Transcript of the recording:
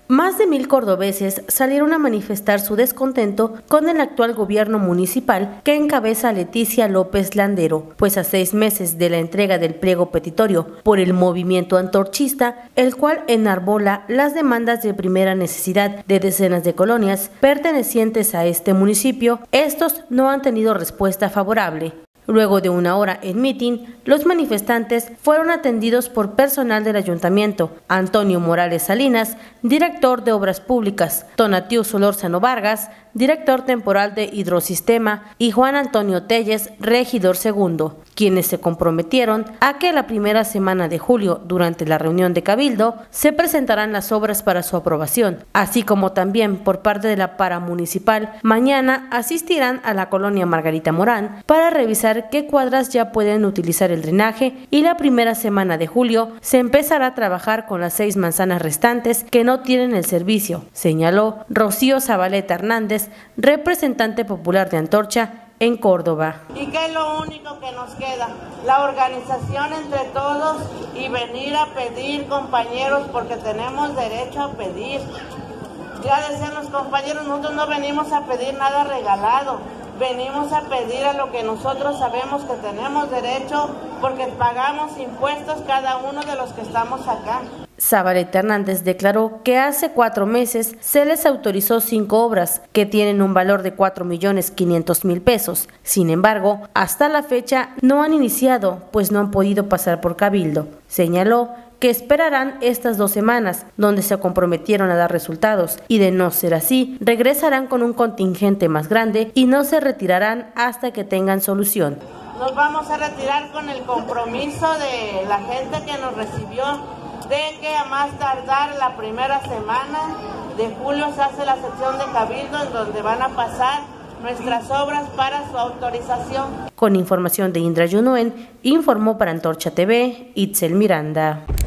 Más de 1000 cordobeses salieron a manifestar su descontento con el actual gobierno municipal que encabeza Leticia López Landero, pues a 6 meses de la entrega del pliego petitorio por el movimiento antorchista, el cual enarbola las demandas de primera necesidad de decenas de colonias pertenecientes a este municipio, estos no han tenido respuesta favorable. Luego de una hora en mitin, los manifestantes fueron atendidos por personal del ayuntamiento: Antonio Morales Salinas, director de Obras Públicas; Tonatiu Solórzano Vargas, director temporal de Hidrosistema; y Juan Antonio Telles, regidor segundo, quienes se comprometieron a que la primera semana de julio, durante la reunión de Cabildo, se presentarán las obras para su aprobación, así como también por parte de la paramunicipal. Mañana asistirán a la colonia Margarita Morán para revisar qué cuadras ya pueden utilizar el drenaje, y la primera semana de julio se empezará a trabajar con las 6 manzanas restantes que no tienen el servicio, señaló Rocío Zabaleta Hernández, representante popular de Antorcha en Córdoba. ¿Y qué es lo único que nos queda? La organización entre todos y venir a pedir, compañeros, porque tenemos derecho a pedir. Ya decían los compañeros, nosotros no venimos a pedir nada regalado, venimos a pedir a lo que nosotros sabemos que tenemos derecho, porque pagamos impuestos cada uno de los que estamos acá. Zabaleta Hernández declaró que hace 4 meses se les autorizó 5 obras que tienen un valor de 4.500.000 pesos. Sin embargo, hasta la fecha no han iniciado, pues no han podido pasar por Cabildo. Señaló que esperarán estas 2 semanas, donde se comprometieron a dar resultados, y de no ser así, regresarán con un contingente más grande y no se retirarán hasta que tengan solución. Nos vamos a retirar con el compromiso de la gente que nos recibió, de que a más tardar la primera semana de julio se hace la sección de Cabildo, en donde van a pasar nuestras obras para su autorización. Con información de Indra Yunuen, informó para Antorcha TV, Itzel Miranda.